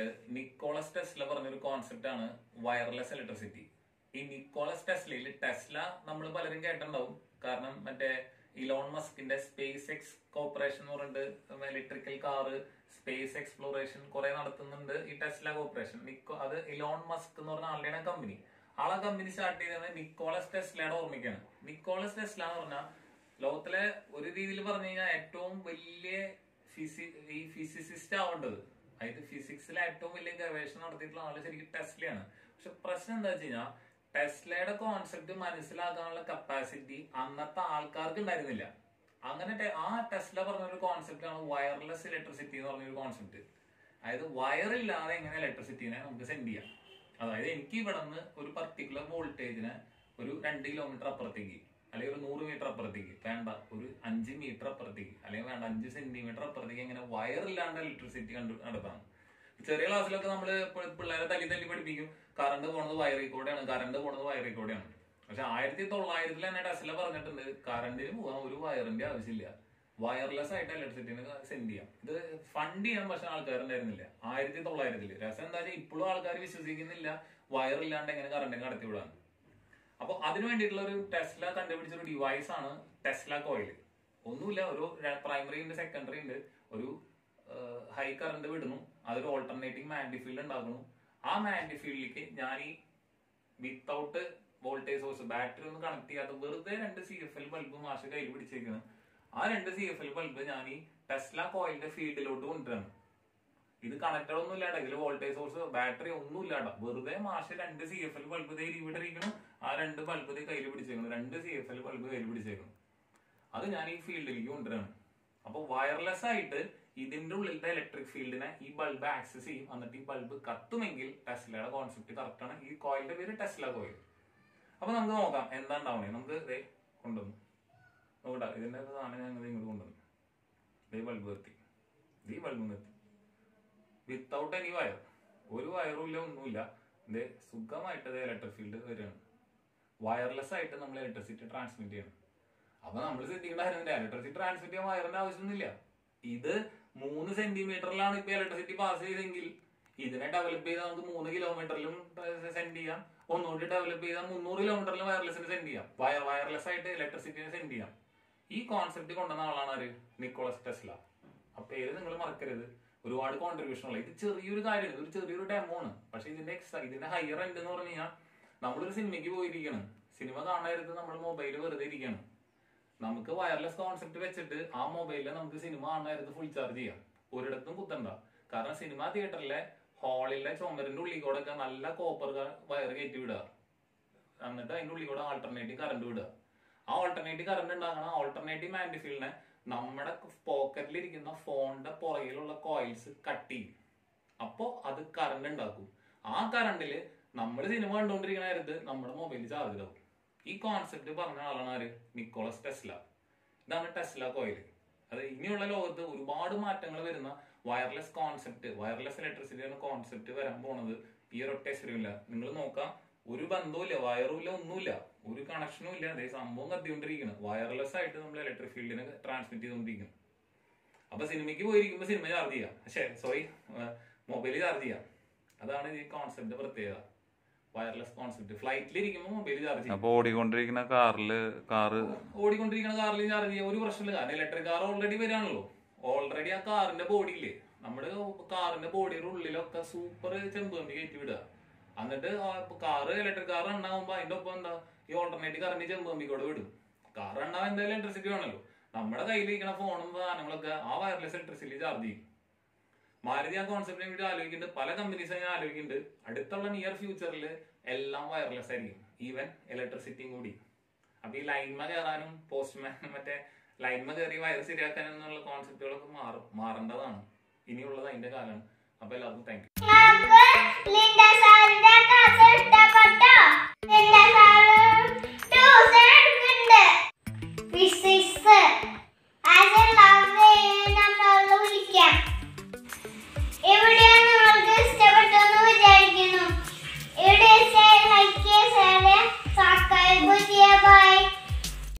Nicholas Tesla പറഞ്ഞൊരു concept ആണ് wireless electricity. ഈ നിക്കോളസ് ടെസ്ലയിൽ ടെസ്ല നമ്മൾ പലരും കേട്ടിട്ടുണ്ടാവും. കാരണം മറ്റേ ഇലോൺ മസ്കിന്റെ സ്പേസ് എക്സ് കോർപ്പറേഷൻ എന്ന് പറഞ്ഞിട്ട് ഇലക്ട്രിക്കൽ കാറ് സ്പേസ് എക്സ്പ്ലോറേഷൻ കുറെ നടത്തുന്നുണ്ട് ഈ ടെസ്ല കോർപ്പറേഷൻ. അത് ഇലോൺ മസ്ക് എന്ന് പറഞ്ഞ ആളുടെ കമ്പനി. ആളെ കമ്പനി സ്റ്റാർട്ട് ചെയ്തത് നിക്കോളസ് ടെസ്ലയുടെ ഓർമ്മയ്ക്കാണ്. നിക്കോളസ് ടെസ്ല എന്ന് പറഞ്ഞാൽ ലോകത്തിലെ ഒരു രീതിയിൽ പറഞ്ഞു കഴിഞ്ഞാൽ ഏറ്റവും വലിയ ഫിസിസിസ്റ്റ് ആവേണ്ടത്, അതായത് ഫിസിക്സിലെ ഏറ്റവും വലിയ ഗവേഷണം നടത്തിയിട്ടുള്ള ആള് ശരിക്കും ടെസ്ലയാണ്. പക്ഷെ പ്രശ്നം എന്താ വെച്ച് കഴിഞ്ഞാൽ ടെസ്ലയുടെ കോൺസെപ്റ്റ് മനസ്സിലാക്കാനുള്ള കപ്പാസിറ്റി അന്നത്തെ ആൾക്കാർക്ക് ഉണ്ടായിരുന്നില്ല. അങ്ങനെ ആ ടെസ്ല പറഞ്ഞൊരു കോൺസെപ്റ്റ് ആണ് വയർലെസ് ഇലക്ട്രിസിറ്റി എന്ന് പറഞ്ഞൊരു കോൺസെപ്റ്റ്. അതായത് വയറില്ലാതെ എങ്ങനെ ഇലക്ട്രിസിറ്റിനെ നമുക്ക് സെൻഡ് ചെയ്യാം. അതായത് എനിക്ക് ഇവിടെ നിന്ന് ഒരു പർട്ടിക്കുലർ വോൾട്ടേജിനെ ഒരു 2 കിലോമീറ്റർ അപ്പുറത്തേക്ക്, അല്ലെങ്കിൽ ഒരു 100 മീറ്റർ അപ്പുറത്തേക്ക്, വേണ്ട ഒരു 5 മീറ്റർ അപ്പുറത്തേക്ക്, അല്ലെങ്കിൽ വേണ്ട 5 സെന്റിമീറ്റർ അപ്പുറത്തേക്ക് എങ്ങനെ വയറില്ലാണ്ട് ഇലക്ട്രിസിറ്റി നടത്താം. ചെറിയ ക്ലാസ്സിലൊക്കെ നമ്മള് പിള്ളേരെ തല്ലി പഠിപ്പിക്കും, കറണ്ട് പോണത് വയറിൽ കൂടെയാണ്, കറണ്ട് പോണത് വയറിൽ കൂടെയാണ്. പക്ഷെ 1900 തന്നെ ടെസ്ല പറഞ്ഞിട്ടുണ്ട് കറണ്ടിന് പോകാൻ ഒരു വയറിന്റെ ആവശ്യമില്ല, വയർലെസ് ആയിട്ട് ഇലക്ട്രിസിറ്റിനെ സെൻഡ് ചെയ്യാം. ഇത് ഫണ്ട് ചെയ്യാൻ പക്ഷെ ആൾക്കാരുണ്ടായിരുന്നില്ല 1900. രസം എന്താ വെച്ചാൽ ഇപ്പോഴും ആൾക്കാർ വിശ്വസിക്കുന്നില്ല വയറില്ലാണ്ട് എങ്ങനെ കറണ്ടിനെ കടത്തിവിടാൻ. അപ്പൊ അതിനു വേണ്ടിയിട്ടുള്ള ഒരു ടെസ്ല കണ്ടുപിടിച്ചൊരു ഡിവൈസ് ആണ് ടെസ്ല കോയിൽ. ഒന്നുമില്ല, ഒരു പ്രൈമറി ഉണ്ട്, സെക്കൻഡറി ഉണ്ട്. ഒരു ഹൈ കറണ്ട് വിടുന്നു, അതൊരു ഓൾട്ടർനേറ്റിംഗ് മാഗ്നറ്റിക് ഫീൽഡ് ഉണ്ടാക്കുന്നു. ആ മാഗ്നറ്റിക് ഫീൽഡിലേക്ക് ഞാൻ ഈ വിത്തൗട്ട് വോൾട്ടേജ് സോഴ്സ് ബാറ്ററി ഒന്നും കണക്ട് ചെയ്യാത്ത വെറുതെ 2 CFL ബൾബ് മാഷ് കയ്യിൽ പിടിച്ചേക്കുന്നു. ആ 2 CFL ബൾബ് ഞാൻ ഈ ടെസ്ല കോയിലിന്റെ ഫീൽഡിലോട്ട് കൊണ്ടുവരാണ്. ഇത് കണക്റ്റഡ് ഒന്നും ഇല്ലാട്ടോ, ഇതിൽ വോൾട്ടേജ് സോഴ്സ് ബാറ്ററി ഒന്നും ഇല്ലാട്ടോ. വെറുതെ മാഷ് 2 CFL ബൾബ് ഇവിടെ ഇരിക്കണം, ആ 2 ബൾബ് കയ്യിൽ പിടിച്ചേക്കണം, 2 CFL ബൾബ് കയ്യിൽ പിടിച്ചേക്കണം. അത് ഞാൻ ഈ ഫീൽഡിലേക്ക് കൊണ്ടുവരാണ്. അപ്പൊ വയർലെസ് ആയിട്ട് ഇതിന്റെ ഉള്ളിലത്തെ ഇലക്ട്രിക് ഫീൽഡിനെ ഈ ബൾബ് ആക്സസ് ചെയ്യും. എന്നിട്ട് ഈ ബൾബ് കത്തുമെങ്കിൽ ടെസ്ലയുടെ കോൺസെപ്റ്റ് കറക്റ്റ് ആണ്. ഈ കോയിലിന്റെ പേര് ടെസ്ല കോയിൽ. അപ്പൊ നമുക്ക് നോക്കാം എന്താ ഉണ്ടാവണേ. നമുക്ക് ഇതേ കൊണ്ടുവന്നു നോക്കട്ടാ, ഇതിന്റെ സാധനം ഞങ്ങൾ ഇങ്ങോട്ട് കൊണ്ടുവന്നു. ഇതേ ബൾബ് നിർത്തി, ഈ ബൾബ് നിർത്തി, വിത്തൗട്ട് എനി വയർ, ഒരു വയറും ഇല്ല, ഒന്നുമില്ല. ഇതേ സുഖമായിട്ട് ഇതേ ഇലക്ട്രിക് ഫീൽഡ് വരികയാണ്. വയർലെസ് ആയിട്ട് നമ്മൾ ഇലക്ട്രിസിറ്റി ട്രാൻസ്മിറ്റ് ചെയ്യണം. അപ്പൊ നമ്മൾ ശ്രദ്ധിക്കേണ്ട കാര്യമില്ല, ഇലക്ട്രിസിറ്റി ട്രാൻസ്മിറ്റ് ചെയ്യാൻ വയറിന്റെ ആവശ്യമൊന്നുമില്ല. ഇത് 3 സെന്റിമീറ്ററിലാണ് ഇപ്പൊ ഇലക്ട്രിസിറ്റി പാസ് ചെയ്തെങ്കിൽ ഇതിനെ ഡെവലപ്പ് ചെയ്താൽ നമുക്ക് 3 കിലോമീറ്ററിലും സെൻഡ് ചെയ്യാം. ഒന്നുകൂടി ഡെവലപ്പ് ചെയ്താൽ 300 കിലോമീറ്ററിലും വയർലെസിന് സെൻഡ് ചെയ്യാം. വയർലെസ് ആയിട്ട് ഇലക്ട്രിസിറ്റിനെ സെൻഡ് ചെയ്യാം. ഈ കോൺസെപ്റ്റ് കൊണ്ടുവന്ന ആളാണ് ആര്? Nicholas Tesla. ആ പേര് നിങ്ങൾ മറക്കരുത്. ഒരുപാട് കോൺട്രിബ്യൂഷൻ ഉള്ള ഇത് ചെറിയൊരു കാര്യം, ഒരു ചെറിയൊരു ഡെമോ ആണ്. പക്ഷെ ഇതിന്റെ ഹയർ എൻഡ് എന്ന് പറഞ്ഞു കഴിഞ്ഞാൽ നമ്മളൊരു സിനിമയ്ക്ക് പോയിരിക്കണം, സിനിമ കാണാതിരുന്ന് നമ്മൾ മൊബൈൽ വെറുതെ ഇരിക്കണം. നമുക്ക് വയർലെസ് കോൺസെപ്റ്റ് വെച്ചിട്ട് ആ മൊബൈലിൽ നമുക്ക് സിനിമ കാണാതിരുന്ന് ഫുൾ ചാർജ് ചെയ്യാം. ഒരിടത്തും കുത്തണ്ട. കാരണം സിനിമ തിയേറ്ററിലെ ഹാളിലെ ചുമരിന്റെ ഉള്ളിൽ കൂടെ ഒക്കെ നല്ല കോപ്പർ വയർ കയറ്റി വിടുക, എന്നിട്ട് അതിന്റെ ഉള്ളിൽ കൂടെ ആൾട്ടർനേറ്റീവ് കറണ്ട് വിടുക. ആ ഓൾട്ടർനേറ്റീവ് കറണ്ട് ഉണ്ടാകണം ഓൾട്ടർനേറ്റീവ് മാഗ്നറ്റിക് ഫീൽഡിനെ നമ്മുടെ പോക്കറ്റിലിരിക്കുന്ന ഫോണിന്റെ പുറകിലുള്ള കോയിൽസ് കട്ട് ചെയ്യും. അപ്പോ അത് കറണ്ട് ഉണ്ടാക്കും. ആ കറണ്ടില് നമ്മൾ സിനിമ കണ്ടുകൊണ്ടിരിക്കുന്ന നേരത്ത് നമ്മുടെ മൊബൈൽ ചാർജ് ആവും. ഈ കോൺസെപ്റ്റ് പറഞ്ഞ ആളാണ് ആര്? Nicholas Tesla. ഇതാണ് ടെസ്ല കോയിൽ. അത് ഇനിയുള്ള ലോകത്ത് ഒരുപാട് മാറ്റങ്ങൾ വരുന്ന wireless concept, wireless electricity concept വരാൻ പോണത് ഈ ഒരൊറ്റ ഇല്ല. നിങ്ങൾ നോക്കാം, ഒരു ബന്ധവുമില്ല, വയറും ഇല്ല, ഒന്നുമില്ല, ഒരു കണക്ഷനും ഇല്ല. അതേ സംഭവം കത്തിക്കൊണ്ടിരിക്കണം. വയർലെസ് ആയിട്ട് നമ്മൾ ഇലക്ട്രിക് ഫീൽഡിനെ ട്രാൻസ്മിറ്റ് ചെയ്തുകൊണ്ടിരിക്കണം. അപ്പൊ സിനിമയ്ക്ക് പോയിരിക്കുമ്പോൾ സിനിമ ചാർജ് ചെയ്യാം, മൊബൈൽ ചാർജ് ചെയ്യാം. അതാണ് ഈ കോൺസെപ്റ്റ് പ്രത്യേകത. Wireless concept. ഫ്ലൈറ്റിലിരിക്കുമ്പോൾ മൊബൈൽ ചാർജ് ചെയ്യാം. ഓടിക്കൊണ്ടിരിക്കുന്ന കാറിൽ ചാർജ് ചെയ്യാം, ഒരു പ്രശ്നമില്ല. കാരണം ഇലക്ട്രിക് കാർ ഓൾറെഡി വരികയാണല്ലോ. ഓൾറെഡി ആ കാറിന്റെ ബോഡിയില്ലേ, നമ്മുടെ കാറിന്റെ ബോഡിയുടെ ഉള്ളിലൊക്കെ സൂപ്പർ ചെമ്പ് കയറ്റി വിടുക. എന്നിട്ട് കാറ് ഇലക്ട്രിക് കാർ ഉണ്ടാകുമ്പോ അതിന്റെ ഒപ്പം എന്താ ഈ ഓൾട്ടർനേറ്റീവ് കറണ്ട് ചെമ്പ് കൂടെ വിടും. കാർ ഉണ്ടാവും എന്തായാലും ഇലക്ട്രിസിറ്റി വേണമല്ലോ. നമ്മുടെ കയ്യിലിരിക്കുന്ന ഫോണും സാധനങ്ങളൊക്കെ ആ വയർലെസ് ഇലക്ട്രിസിറ്റി ചാർജ് ചെയ്യും. മാരുതി ആ കോൺസെപ്റ്റിനെ വേണ്ടി ആലോചിക്കുന്നുണ്ട്, പല കമ്പനീസും ഞാൻ ആലോചിക്കുന്നുണ്ട്. അടുത്തുള്ള നിയർ ഫ്യൂച്ചറിൽ എല്ലാം വയർലെസ് ആയിരിക്കും, ഈവൻ ഇലക്ട്രിസിറ്റിയും കൂടി. അപ്പൊ ഈ ലൈൻമ കയറാനും പോസ്റ്റ്മാൻ മറ്റേ ലൈൻമ കയറി വയർ ശരിയാക്കാനും എന്നുള്ള കോൺസെപ്റ്റുകളൊക്കെ മാറേണ്ടതാണ്. ഇനിയുള്ളത് അതിന്റെ കാലമാണ്. അപ്പൊ എല്ലാവർക്കും താങ്ക് യു.